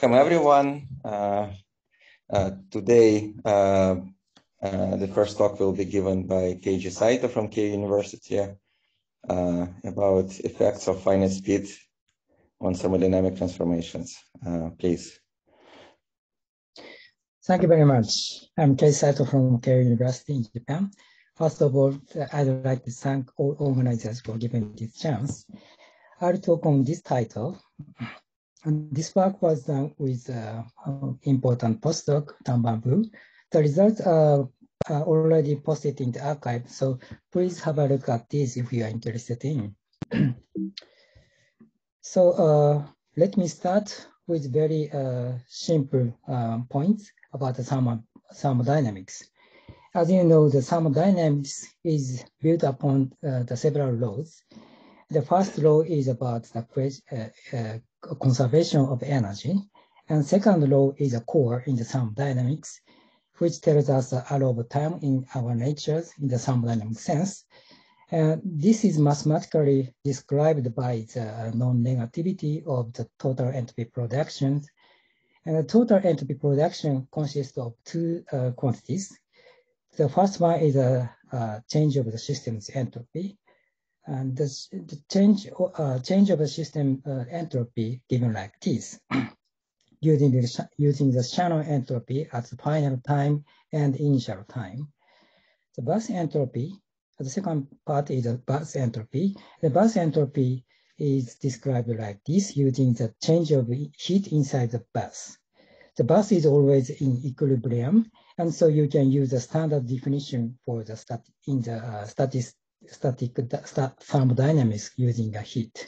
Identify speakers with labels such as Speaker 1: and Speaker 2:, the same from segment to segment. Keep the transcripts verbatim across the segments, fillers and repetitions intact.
Speaker 1: Welcome everyone. Uh, uh, today, uh, uh, the first talk will be given by Keiji Saito from Keio University uh, about effects of finite speed on thermodynamic transformations. Uh, please.
Speaker 2: Thank you very much. I'm Keiji Saito from Keio University in Japan. First of all, I'd like to thank all organizers for giving this chance. I'll talk on this title. And this work was done with uh, important postdoc, Tan Bamboo. The results are, are already posted in the archive, so please have a look at these if you are interested in. So uh, let me start with very uh, simple uh, points about the thermo thermodynamics. As you know, the thermodynamics is built upon uh, the several laws. The first law is about the uh, uh, conservation of energy, and second law is a core in the thermodynamics, which tells us the arrow of time in our natures in the thermodynamic sense. And this is mathematically described by the non-negativity of the total entropy production. And the total entropy production consists of two uh, quantities. The first one is a, a change of the system's entropy. And the, the change, uh, change of the system uh, entropy given like this, using the, using the Shannon entropy at the final time and initial time. The burst entropy, the second part is the burst entropy. The burst entropy is described like this using the change of heat inside the burst. The burst is always in equilibrium, and so you can use the standard definition for the stat in the uh, static static thermodynamics using a heat.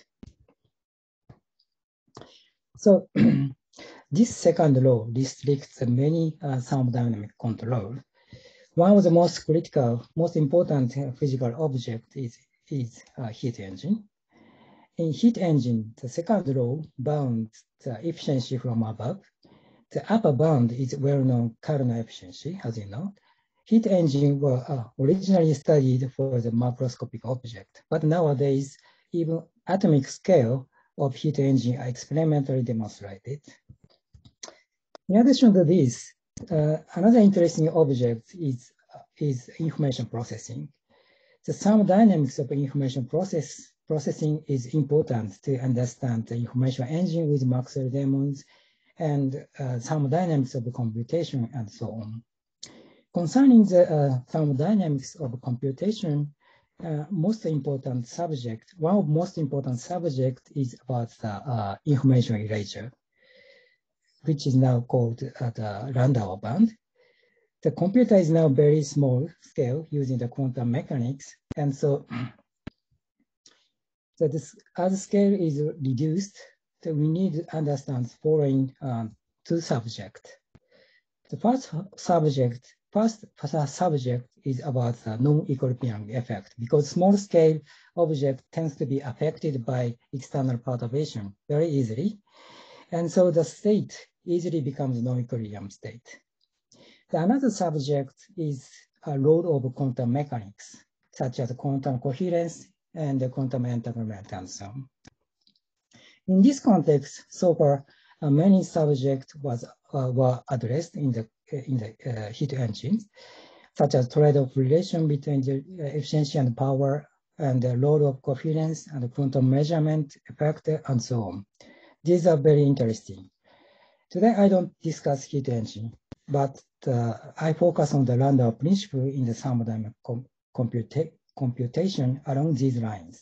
Speaker 2: So this second law restricts many uh, thermodynamic control. One of the most critical, most important uh, physical object is, is a heat engine. In heat engine, the second law bounds the efficiency from above. The upper bound is well-known Carnot efficiency, as you know. Heat engines were uh, originally studied for the macroscopic object, but nowadays, even atomic scale of heat engine are experimentally demonstrated. In addition to this, uh, another interesting object is, uh, is information processing. The thermodynamics of information process, processing is important to understand the information engine with Maxwell demons and uh, thermodynamics of computation and so on. Concerning the uh, thermodynamics of computation, uh, most important subject, one of most important subject is about the uh, information erasure, which is now called uh, the Landauer band. The computer is now very small scale using the quantum mechanics, and so, so this, as the scale is reduced, so we need to understand following um, two subjects. The first subject First subject is about the non-equilibrium effect, because small-scale object tends to be affected by external perturbation very easily. And so the state easily becomes non-equilibrium state. The another subject is a role of quantum mechanics, such as quantum coherence and the quantum entanglement and so on. In this context, so far, uh, many subjects was, uh, were addressed in the in the uh, heat engines, such as trade-off relation between the efficiency and power, and the role of coherence and the quantum measurement effect, and so on. These are very interesting. Today, I don't discuss heat engine, but uh, I focus on the Landauer principle in the thermodynamic com computa computation along these lines.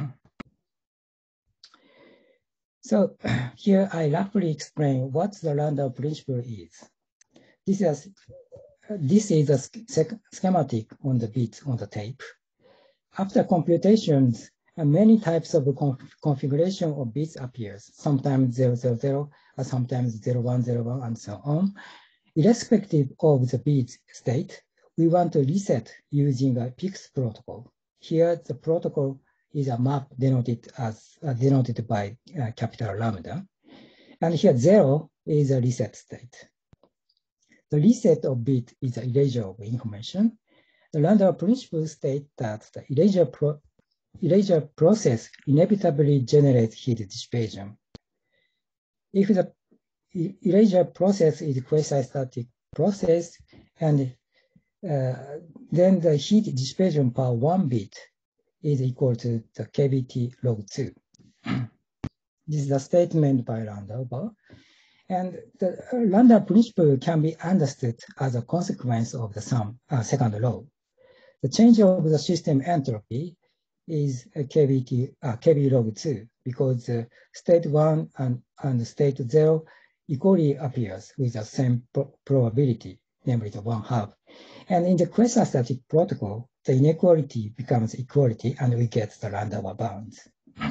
Speaker 2: So here I roughly explain what the Landauer principle is. This is, this is a schematic on the bits on the tape. After computations, uh, many types of conf configuration of bits appears, sometimes zero zero zero, or sometimes zero one zero one, and so on. Irrespective of the bit state, we want to reset using a P I X protocol. Here, the protocol is a map denoted as uh, denoted by uh, capital lambda, and here zero is a reset state. The reset of bit is the erasure of information. The Landauer principle states that the erasure, pro erasure process inevitably generates heat dissipation. If the, erasure process is a quasi-static process, and uh, then the heat dissipation per one bit is equal to the K V T log two. This is a statement by Landauer. And the Landauer principle can be understood as a consequence of the sum, uh, second law. The change of the system entropy is a K V T, uh, K V log two, because uh, state one and, and state zero equally appears with the same pro probability, namely the one half. And in the quasi-static protocol, the inequality becomes equality, and we get the Landauer bounds.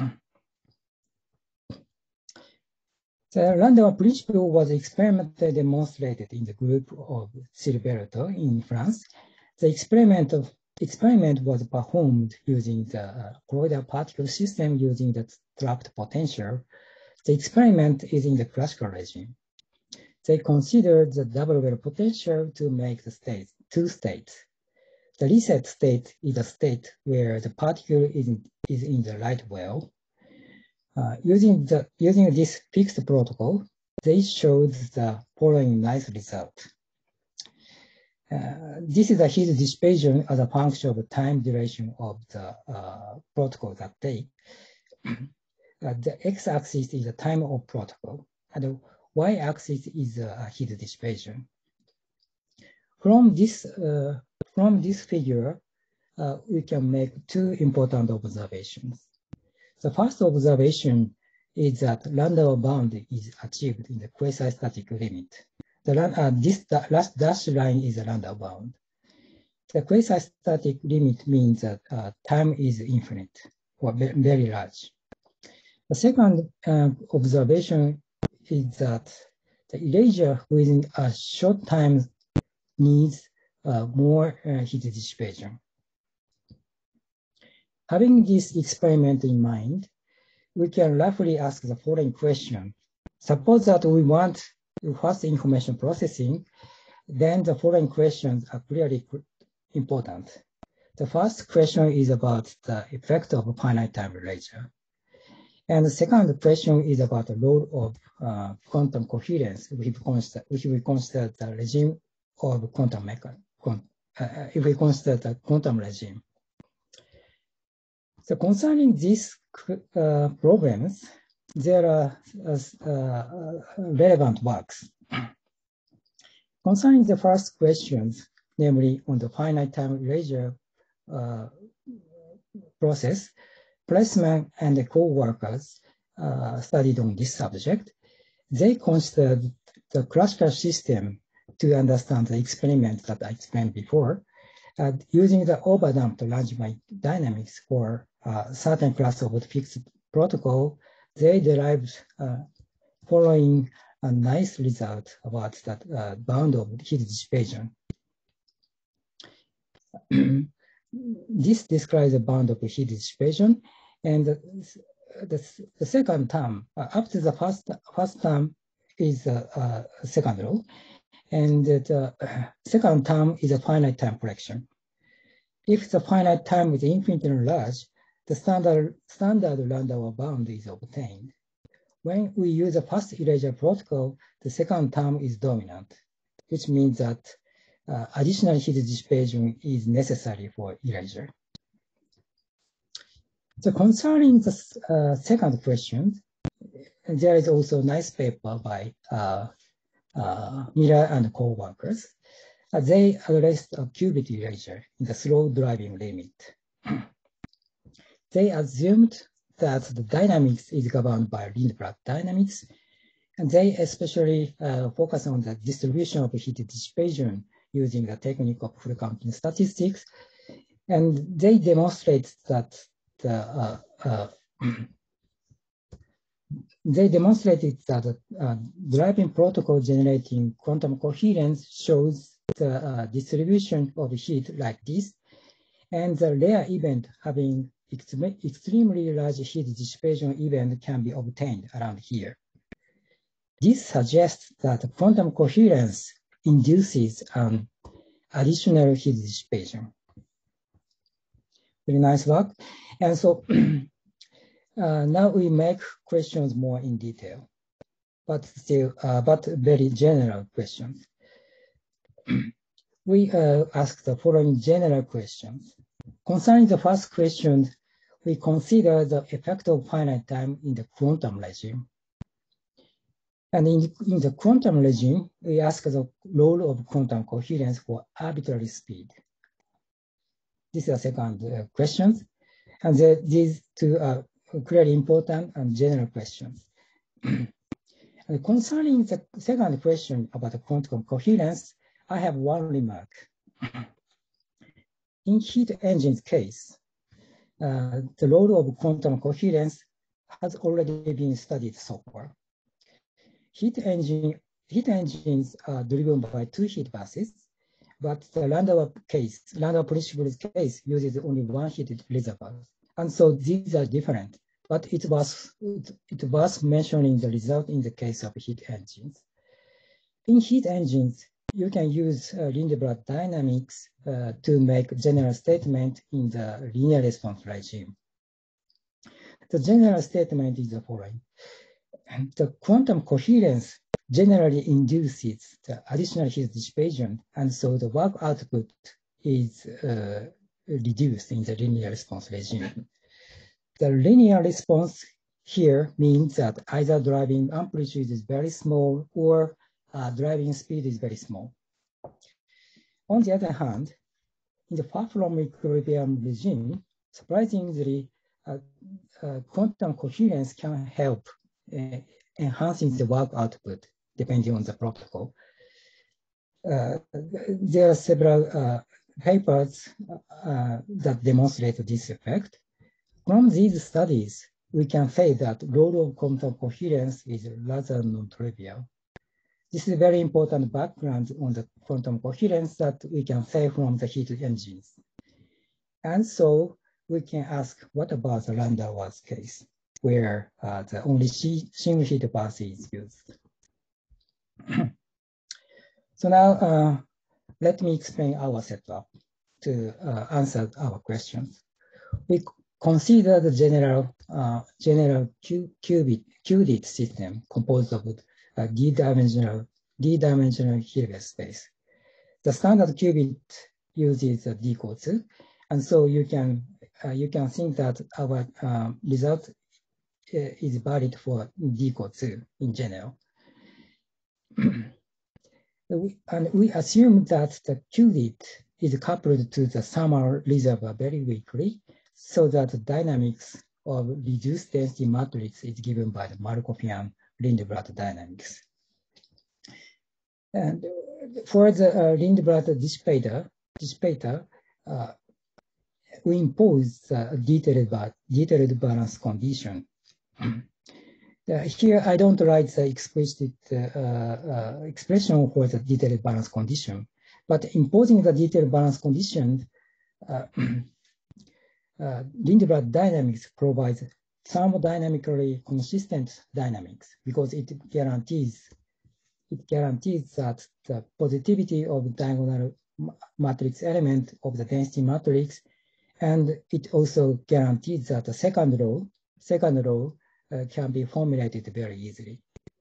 Speaker 2: The Landauer principle was experimentally demonstrated in the group of Silberto in France. The experiment of experiment was performed using the uh, colloidal particle system using the trapped potential. The experiment is in the classical regime. They considered the double well potential to make the states two states. The reset state is a state where the particle is in, is in the right well. Uh, using the using this fixed protocol, they showed the following nice result. Uh, this is a heat dissipation as a function of the time duration of the uh, protocol that take. uh, the x-axis is the time of protocol, and the y-axis is uh, heat dissipation. From this uh, from this figure, uh, we can make two important observations. The first observation is that Landauer bound is achieved in the quasi-static limit. The, uh, this the last dashed line is a Landauer bound. The quasi-static limit means that uh, time is infinite or very large. The second uh, observation is that the erasure within a short time needs uh, more uh, heat dissipation. Having this experiment in mind, we can roughly ask the following question. Suppose that we want fast information processing, then the following questions are clearly important. The first question is about the effect of finite time erasure. And the second question is about the role of uh, quantum coherence if we consider, if we consider the regime of quantum mechanics, uh, if we consider the quantum regime. So concerning these uh, problems, there are uh, uh, relevant works. Concerning the first questions, namely on the finite time erasure uh, process, Pressman and the co-workers uh, studied on this subject. They considered the classical system to understand the experiment that I explained before, uh, using the overdamped Langevin dynamics for a certain class of fixed protocol. They derived uh, following a nice result about that uh, bound of heat dissipation. This describes the bound of heat dissipation, and the, the, the second term, uh, after the first, first term is a, a second law, and the second term is a finite time correction. If the finite time is infinitely large, the standard, standard Landauer bound is obtained. When we use a fast erasure protocol, the second term is dominant, which means that uh, additional heat dissipation is necessary for erasure. So concerning the uh, second question, there is also a nice paper by uh, uh, Miller and co-workers. Uh, they addressed a qubit erasure in the slow driving limit. They assumed that the dynamics is governed by Lindblad dynamics, and they especially uh, focus on the distribution of heat dissipation using the technique of full counting statistics, and they demonstrate that the uh, uh, they demonstrated that the uh, driving protocol generating quantum coherence shows the uh, distribution of heat like this, and the rare event having extremely large heat dissipation event can be obtained around here. This suggests that quantum coherence induces an additional heat dissipation. Very nice work. And so uh, now we make questions more in detail. but still, uh, but very general questions. We uh, ask the following general questions. Concerning the first question, we consider the effect of finite time in the quantum regime. And in, in the quantum regime, we ask the role of quantum coherence for arbitrary speed. This is the second uh, question. And the, these two are clearly important and general questions. And concerning the second question about the quantum coherence, I have one remark. In heat engine's case, uh, the role of quantum coherence has already been studied so far. Heat, engine, heat engines are driven by two heat buses, but the Landauer case, Landauer principle's case uses only one heated reservoir. And so these are different, but it was, it, it was mentioning the result in the case of heat engines. In heat engines, you can use uh, Lindebrand dynamics uh, to make general statement in the linear response regime. The general statement is the following. The quantum coherence generally induces the additional heat dissipation, and so the work output is uh, reduced in the linear response regime. The linear response here means that either driving amplitude is very small or uh, driving speed is very small. On the other hand, in the far from equilibrium regime, surprisingly, uh, uh, quantum coherence can help uh, enhancing the work output depending on the protocol. Uh, there are several uh, papers uh, that demonstrate this effect. From these studies, we can say that role of quantum coherence is rather non-trivial. This is a very important background on the quantum coherence that we can say from the heat engines. And so we can ask, what about the Landauer's case, where uh, the only single heat bus is used? So now uh, let me explain our setup to uh, answer our questions. We consider the general uh, general qubit qubit system composed of a d-dimensional d-dimensional Hilbert space. The standard qubit uses a d equals two, and so you can uh, you can think that our um, result is valid for d equals two in general. And we assume that the qubit is coupled to the thermal reservoir very weakly, so that the dynamics of reduced density matrix is given by the Markovian Lindebrand dynamics. And for the uh, Lindebrand dissipator, dissipator uh, we impose a detailed, detailed balance condition. Uh, here, I don't write the explicit uh, uh, expression for the detailed balance condition, but imposing the detailed balance condition, uh, uh, Lindebrand dynamics provides thermodynamically consistent dynamics because it guarantees it guarantees that the positivity of diagonal matrix element of the density matrix, and it also guarantees that the second law, second law uh, can be formulated very easily.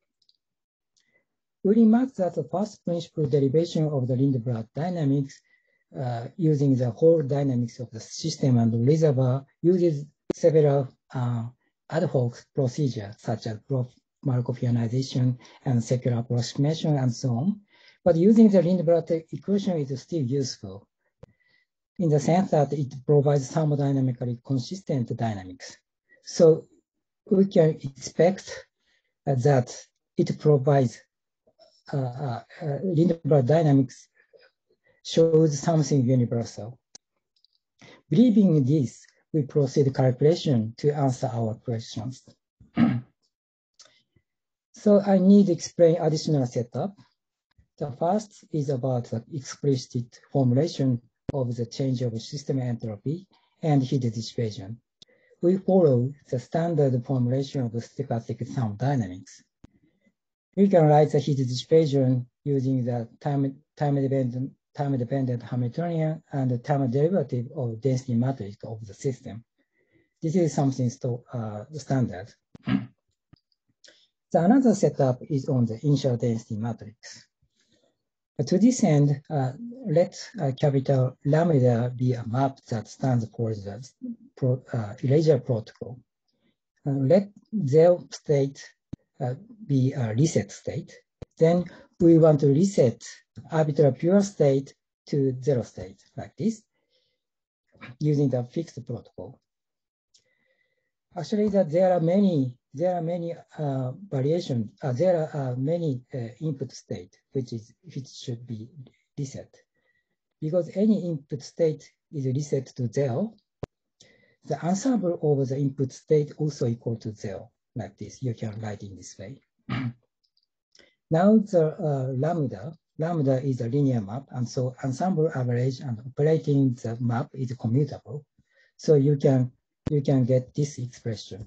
Speaker 2: We remark that the first principle derivation of the Lindebrand dynamics uh, using the whole dynamics of the system and the reservoir uses several uh, ad hoc procedures such as Markovianization and secular approximation and so on. But using the Lindebrand equation is still useful in the sense that it provides thermodynamically consistent dynamics. So we can expect uh, that it provides uh, uh, Lindebrand dynamics shows something universal. Believing this, we proceed calculation to answer our questions. So I need to explain additional setup. The first is about the explicit formulation of the change of system entropy and heat dissipation. We follow the standard formulation of the stochastic thermodynamics. We can write the heat dissipation using the time, time dependent time-dependent Hamiltonian and the time derivative of density matrix of the system. This is something still uh, standard. The another setup is on the initial density matrix. But to this end, uh, let uh, capital lambda be a map that stands for the pro, uh, erasure protocol. Uh, let zero state uh, be a reset state. Then we want to reset arbitrary pure state to zero state like this using the fixed protocol. Actually, that there are many there are many uh, variations. Uh, there are uh, many uh, input state which is which should be reset, because any input state is reset to zero. The ensemble of the input state also equal to zero, like this. You can write in this way. Now the uh, lambda lambda is a linear map, and so ensemble average and operating the map is commutable. So you can you can get this expression.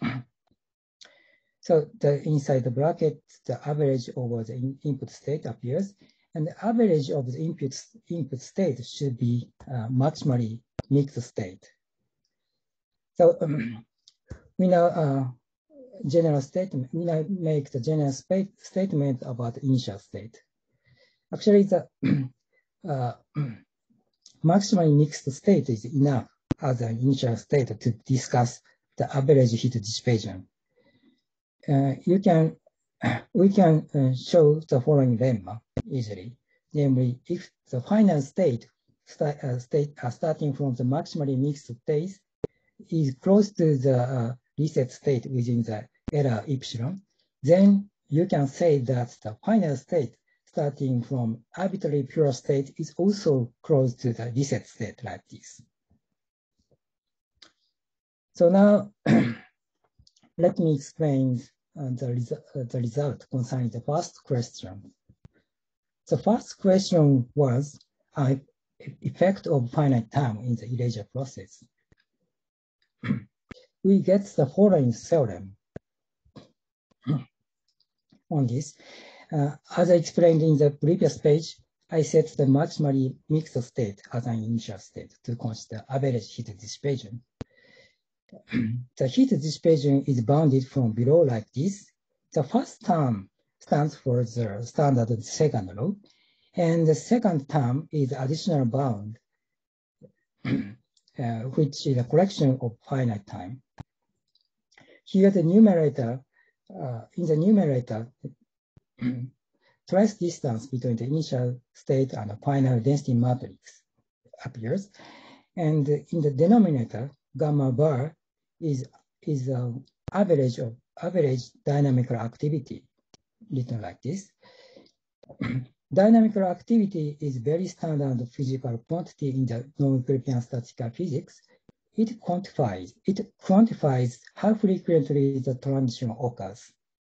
Speaker 2: So the inside the bracket, the average over the in input state appears, and the average of the input input state should be uh, maximally mixed state. So um, we now uh, general statement. We now make the general statement about the initial state. Actually, the uh, maximally mixed state is enough as an initial state to discuss the average heat dissipation. Uh, you can, we can uh, show the following lemma easily. Namely, if the final state, st uh, state uh, starting from the maximally mixed state is close to the uh, reset state within the error epsilon, then you can say that the final state starting from arbitrary pure state is also close to the reset state like this. So now, let me explain uh, the, resu uh, the result concerning the first question. The first question was uh, effect of finite time in the erasure process. We get the following theorem on this. Uh, as I explained in the previous page, I set the maximally mixed state as an initial state to consider average heat dissipation. The heat dissipation is bounded from below like this. The first term stands for the standard second law, and the second term is additional bound, uh, which is a collection of finite time. Here the numerator, uh, in the numerator, trace distance between the initial state and the final density matrix appears, and in the denominator, gamma bar is is an average of average dynamical activity, written like this. Dynamical activity is very standard physical quantity in the non-Euclidean statistical physics. It quantifies it quantifies how frequently the transition occurs.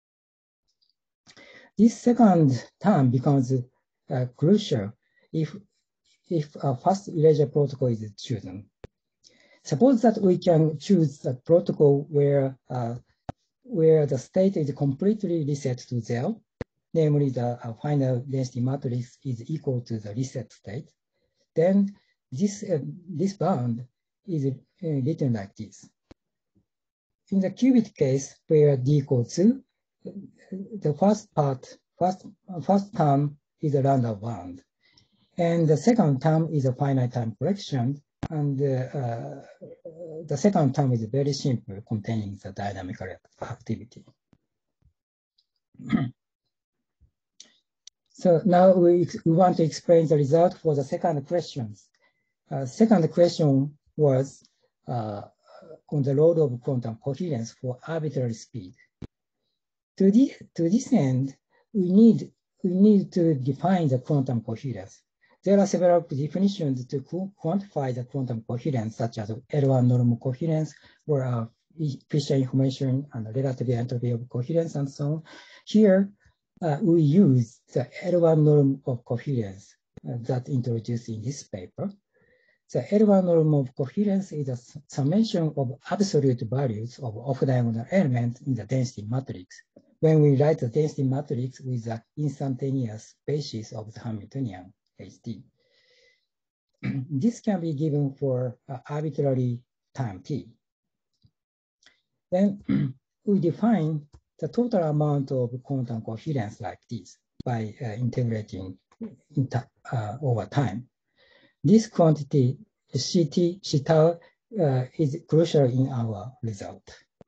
Speaker 2: This second term becomes uh, crucial if if a fast erasure protocol is chosen. Suppose that we can choose a protocol where uh, where the state is completely reset to zero, namely the uh, final density matrix is equal to the reset state. Then this uh, this bound is uh, written like this. In the qubit case, where d equals two, the first part, first first term is a Landauer bound, and the second term is a finite time collection. And uh, uh, the second term is very simple, containing the dynamical activity. So now we, we want to explain the result for the second question. Uh, second question was uh, on the role of quantum coherence for arbitrary speed. To this, to this end, we need, we need to define the quantum coherence. There are several definitions to quantify the quantum coherence, such as L one norm coherence, or uh, Fisher information and relative entropy of coherence, and so on. Here, uh, we use the L one norm of coherence uh, that introduced in this paper. The L one norm of coherence is a summation of absolute values of off-diagonal elements in the density matrix. When we write the density matrix with the instantaneous basis of the Hamiltonian H D. This can be given for uh, arbitrary time t. Then we define the total amount of quantum coherence like this by uh, integrating inter, uh, over time. This quantity, C T, C tau, uh, is crucial in our result.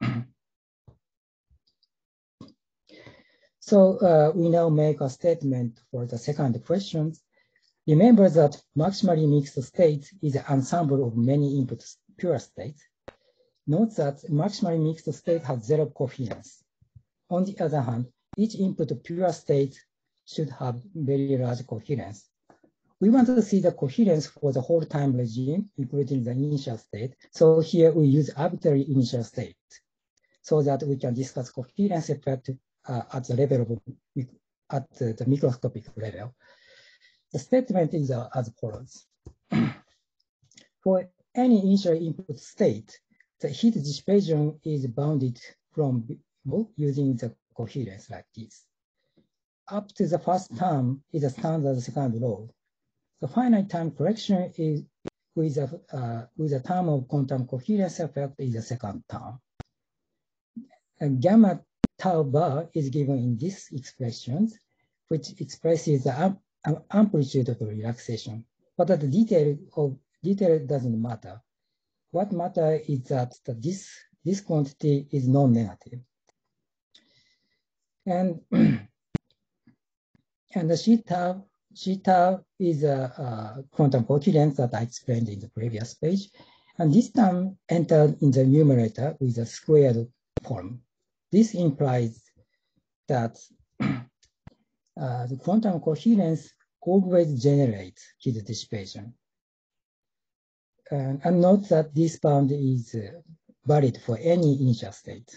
Speaker 2: So uh, we now make a statement for the second question. Remember that maximally mixed state is an ensemble of many input pure states. Note that maximally mixed state has zero coherence. On the other hand, each input pure state should have very large coherence. We want to see the coherence for the whole time regime, including the initial state. So here we use arbitrary initial state so that we can discuss coherence effect uh, at the level of, at the, the microscopic level. The statement is uh, as follows. For any initial input state, the heat dissipation is bounded from using the coherence like this. Up to the first term is a standard second law. The finite time correction is with a, uh, with a term of quantum coherence effect is the second term. And gamma tau bar is given in this expression, which expresses the am amplitude of relaxation. But the detail of detail doesn't matter. What matters is that the, this this quantity is non-negative. And and the C tau C tau is a, a quantum coherence that I explained in the previous page. And this term entered in the numerator with a squared form. This implies that uh, the quantum coherence always generates heat dissipation. And, and note that this bound is uh, valid for any initial state.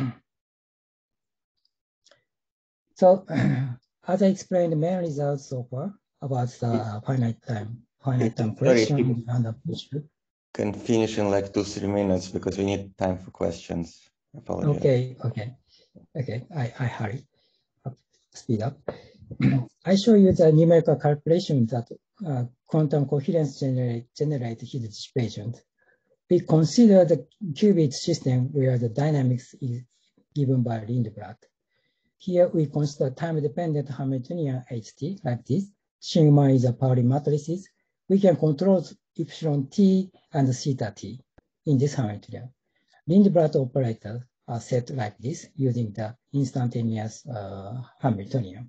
Speaker 2: So, as I explained the main results so far about the finite time, finite time correction and the push-through.
Speaker 1: Can finish in like two, three minutes because we need time for questions. Apologies.
Speaker 2: Okay, okay, okay. I, I hurry up, speed up. I show you the numerical calculation that uh, quantum coherence generate generate heat dissipation. We consider the qubit system where the dynamics is given by Landauer. Here we consider time-dependent Hamiltonian H T like this. Sigma is a Pauli matrices. We can control epsilon t and theta t in this Hamiltonian. Landauer operators are set like this using the instantaneous uh, Hamiltonian.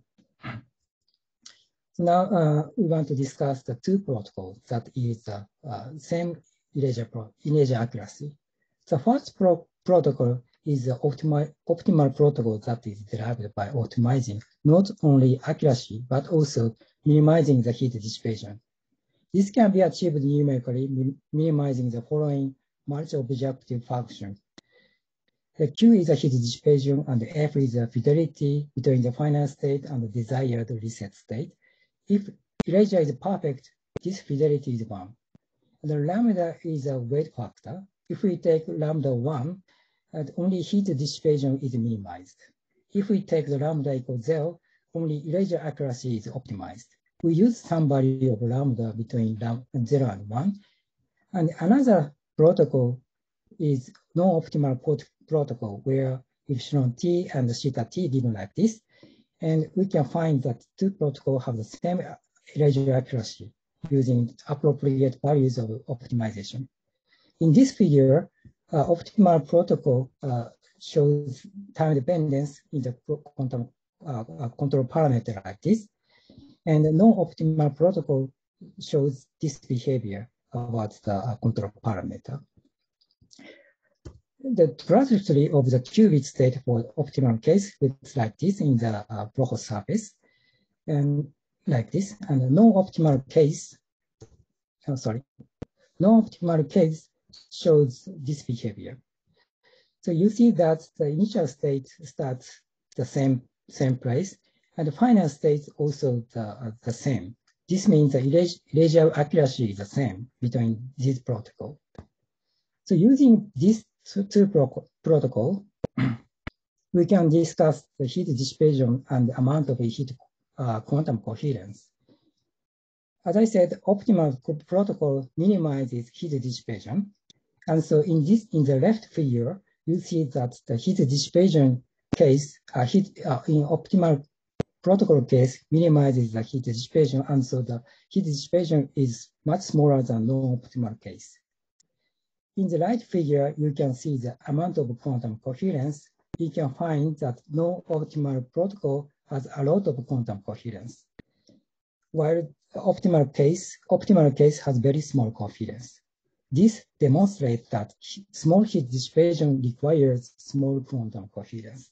Speaker 2: So now uh, we want to discuss the two protocols that is the uh, same erasure, pro erasure accuracy. The first pro protocol is the optimal, optimal protocol that is derived by optimizing not only accuracy, but also minimizing the heat dissipation. This can be achieved numerically, min minimizing the following multi-objective functions. The Q is the heat dissipation, and the F is the fidelity between the final state and the desired reset state. If erasure is perfect, this fidelity is one. The lambda is a weight factor. If we take lambda one, and only heat dissipation is minimized. If we take the lambda equals zero, only erasure accuracy is optimized. We use some value of lambda between zero and one. And another protocol is non-optimal protocol where epsilon t and theta t given like this. And we can find that two protocols have the same erasure accuracy using appropriate values of optimization. In this figure, uh, optimal protocol uh, shows time dependence in the quantum uh, uh, control parameter like this. And the non-optimal protocol shows this behavior about the uh, control parameter. The trajectory of the qubit state for optimal case looks like this in the uh, Bloch surface, and like this. And the non-optimal case, oh, sorry, non-optimal case shows this behavior. So you see that the initial state starts the same same place, and the final state also the, uh, the same. This means the erasure accuracy is the same between these protocols. So using these two pro protocol, we can discuss the heat dissipation and the amount of heat uh, quantum coherence. As I said, optimal protocol minimizes heat dissipation. And so in this, in the left figure, you see that the heat dissipation case, uh, heat, uh, in optimal protocol case, minimizes the heat dissipation, and so the heat dissipation is much smaller than non-optimal case. In the right figure, you can see the amount of quantum coherence. You can find that non-optimal protocol has a lot of quantum coherence, while optimal case, optimal case has very small coherence. This demonstrates that small heat dissipation requires small quantum coherence.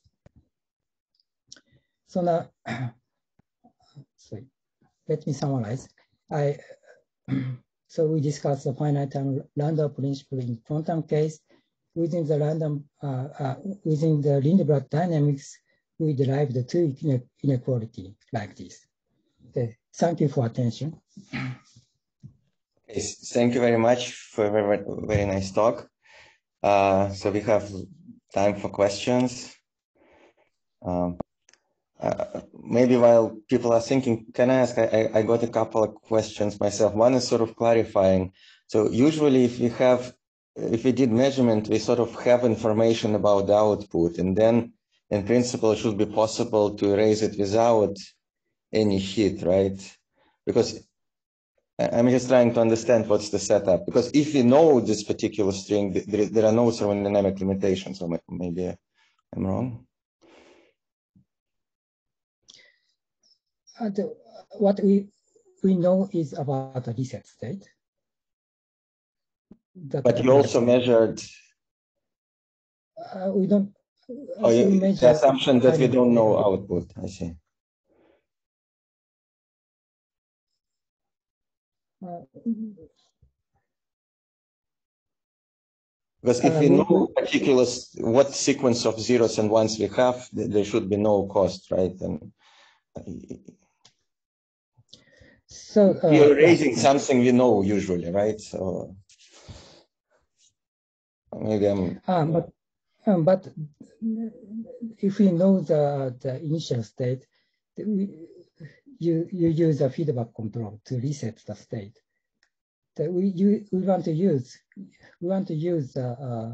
Speaker 2: So now, sorry, let me summarize. I, so we discussed the finite time Landauer principle in quantum case. Within the random, uh, uh, within the Lindblad dynamics, we derived the two inequality like this. Okay. Thank you for attention.
Speaker 1: Okay, thank you very much for a very, very nice talk. Uh, so we have time for questions. Um, uh, maybe while people are thinking, can I ask, I, I got a couple of questions myself. One is sort of clarifying. So usually if we have, if we did measurement, we sort of have information about the output, and then in principle it should be possible to erase it without any heat, right? Because I'm just trying to understand what's the setup. Because if we know this particular string, there, there are no thermodynamic limitations, so maybe I'm wrong.
Speaker 2: Uh, the, what we we know is about the reset state. That
Speaker 1: but you also measured.
Speaker 2: Uh, we don't.
Speaker 1: Oh, you,
Speaker 2: we
Speaker 1: measure the assumption that we don't know output. I see.
Speaker 2: Uh,
Speaker 1: because if uh, we know particular what sequence of zeros and ones we have, there should be no cost, right? And
Speaker 2: so uh,
Speaker 1: you're raising yeah. something we know usually, right? So maybe I'm.
Speaker 2: Um, but um, but if we know the the initial state, we, you you use a feedback control to reset the state. That we you we want to use we want to use the uh,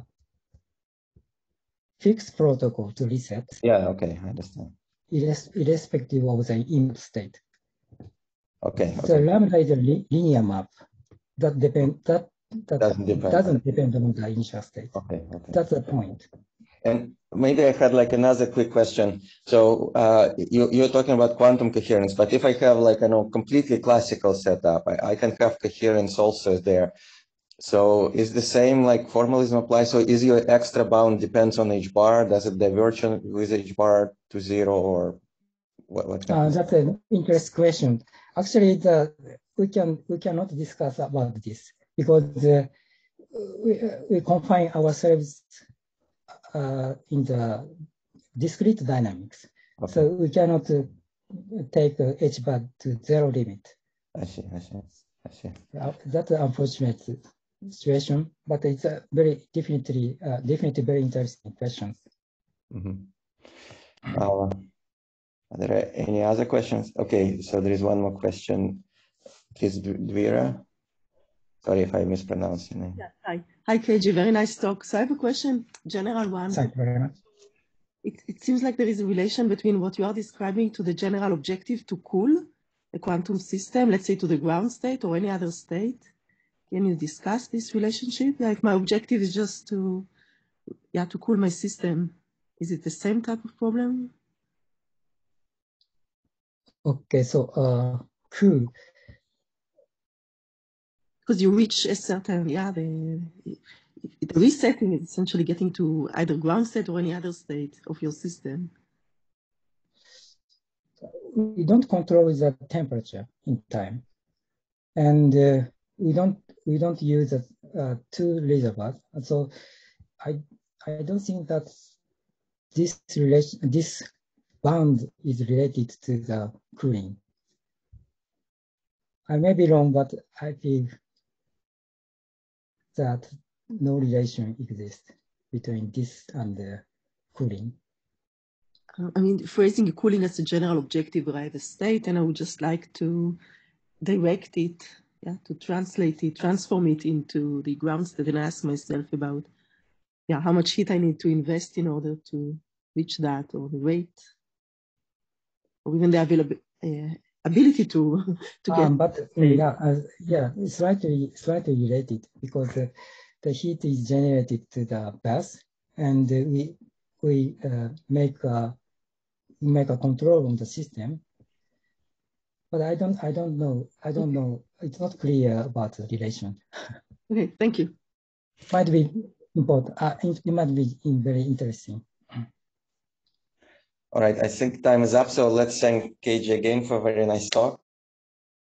Speaker 2: fixed protocol to reset.
Speaker 1: Yeah. Okay, I understand.
Speaker 2: Irres irrespective of the input state.
Speaker 1: Okay.
Speaker 2: The
Speaker 1: okay.
Speaker 2: lambda is a li linear map that depend that that
Speaker 1: doesn't depend,
Speaker 2: doesn't depend on the initial state.
Speaker 1: Okay. Okay.
Speaker 2: That's the point.
Speaker 1: And maybe I had like another quick question. So uh, you, you're talking about quantum coherence, but if I have like a you know, completely classical setup, I, I can have coherence also there. So is the same like formalism apply? So is your extra bound depends on H bar? Does it diverge with H bar to zero, or what? what
Speaker 2: uh, that's an interesting question. Actually, the we can we cannot discuss about this because uh, we, we confine ourselves uh, in the discrete dynamics. Okay. So we cannot uh, take uh, H bar to zero limit.
Speaker 1: I see, I see, I see.
Speaker 2: Uh, that's an unfortunate situation, but it's a very definitely, uh, definitely very interesting questions.
Speaker 1: Mm-hmm. uh, are there any other questions? Okay, so there is one more question. Please, Dvira. Sorry if I mispronounced your name.
Speaker 3: Yeah, hi. Hi, Keiji. Very nice talk. So I have a question, general one.
Speaker 2: Thank you very much.
Speaker 3: It, it seems like there is a relation between what you are describing to the general objective to cool a quantum system, let's say to the ground state or any other state. Can you discuss this relationship? Yeah, if my objective is just to, yeah, to cool my system, is it the same type of problem?
Speaker 2: Okay, so uh, cool.
Speaker 3: Because you reach a certain, yeah, the, the resetting is essentially getting to either ground state or any other state of your system.
Speaker 2: We don't control the temperature in time, and uh, we don't we don't use a, uh, two laser bars. So I I don't think that this relation this bound is related to the cooling. I may be wrong, but I feel that no relation exists between this and the cooling.
Speaker 3: I mean, phrasing cooling as a general objective where I have a state, and I would just like to direct it, yeah, to translate it, transform it into the ground state, and ask myself about, yeah, how much heat I need to invest in order to reach that, or the rate, or even the availability, uh, ability to to get.
Speaker 2: Um, but yeah, uh, yeah, it's slightly slightly related because the, the heat is generated to the bath, and uh, we we uh, make a make a control on the system. But I don't I don't know I don't
Speaker 3: Okay.
Speaker 2: know. It's not clear about the relation.
Speaker 3: Okay, thank you.
Speaker 2: Might be important. Uh, it, it might be very interesting.
Speaker 1: All right, I think time is up. So let's thank Keiji again for a very nice talk.